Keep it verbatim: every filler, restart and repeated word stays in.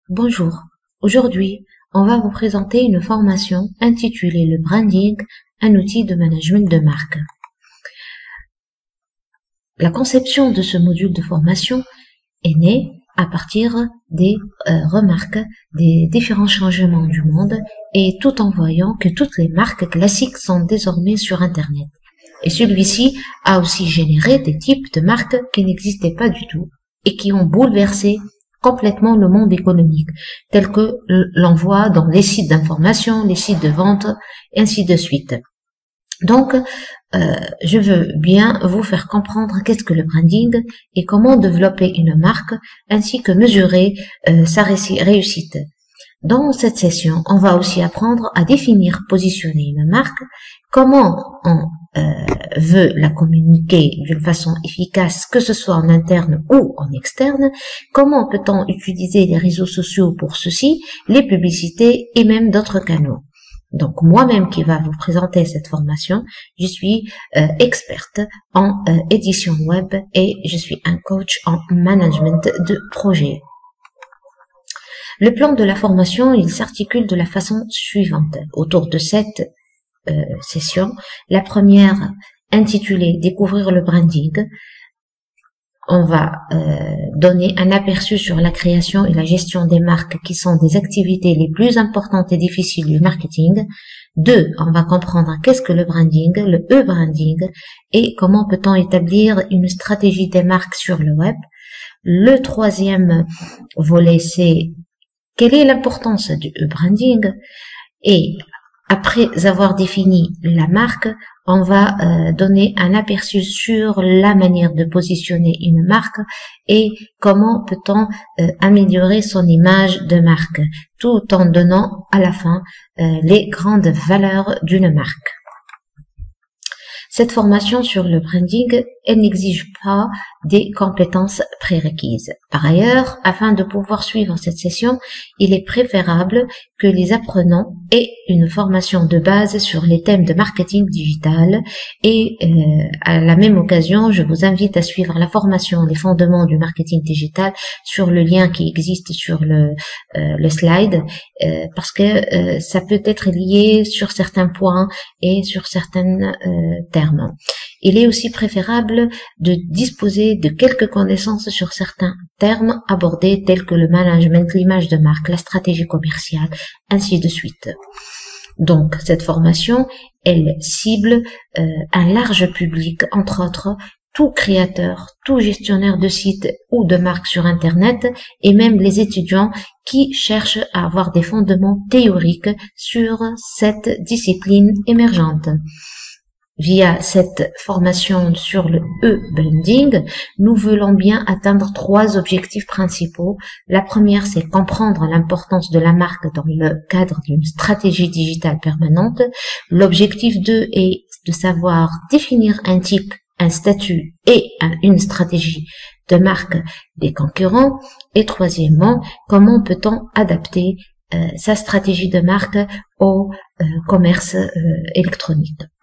Bonjour, aujourd'hui, on va vous présenter une formation intitulée le branding, un outil de management de marque. La conception de ce module de formation est née à partir des euh, remarques des différents changements du monde et tout en voyant que toutes les marques classiques sont désormais sur Internet. Et celui-ci a aussi généré des types de marques qui n'existaient pas du tout et qui ont bouleversé complètement le monde économique, tel que l'on voit dans les sites d'information, les sites de vente, et ainsi de suite. Donc, euh, je veux bien vous faire comprendre qu'est-ce que le branding et comment développer une marque, ainsi que mesurer euh, sa réussite. Dans cette session, on va aussi apprendre à définir, positionner une marque, comment on euh, veut la communiquer d'une façon efficace, que ce soit en interne ou en externe, comment peut-on utiliser les réseaux sociaux pour ceci, les publicités et même d'autres canaux. Donc moi-même qui va vous présenter cette formation, je suis euh, experte en euh, édition web et je suis un coach en management de projet. Le plan de la formation, il s'articule de la façon suivante. Autour de cette euh, session, la première intitulée « Découvrir le branding », on va euh, donner un aperçu sur la création et la gestion des marques qui sont des activités les plus importantes et difficiles du marketing. Deux, on va comprendre qu'est-ce que le branding, le e-branding, et comment peut-on établir une stratégie des marques sur le web. Le troisième volet, c'est quelle est l'importance du e-branding? Et après avoir défini la marque, on va euh, donner un aperçu sur la manière de positionner une marque et comment peut-on euh, améliorer son image de marque, tout en donnant à la fin euh, les grandes valeurs d'une marque. Cette formation sur le branding, elle n'exige pas des compétences prérequises. Par ailleurs, afin de pouvoir suivre cette session, il est préférable que les apprenants aient une formation de base sur les thèmes de marketing digital et euh, à la même occasion, je vous invite à suivre la formation Les fondements du marketing digital sur le lien qui existe sur le, euh, le slide euh, parce que euh, ça peut être lié sur certains points et sur certains euh, termes. Il est aussi préférable de disposer de quelques connaissances sur certains termes abordés tels que le management, l'image de marque, la stratégie commerciale, ainsi de suite. Donc, cette formation, elle cible euh, un large public, entre autres, tout créateur, tout gestionnaire de site ou de marque sur Internet et même les étudiants qui cherchent à avoir des fondements théoriques sur cette discipline émergente. Via cette formation sur le e-branding, nous voulons bien atteindre trois objectifs principaux. La première, c'est comprendre l'importance de la marque dans le cadre d'une stratégie digitale permanente. L'objectif deux est de savoir définir un type, un statut et une stratégie de marque des concurrents. Et troisièmement, comment peut-on adapter euh, sa stratégie de marque au euh, commerce euh, électronique.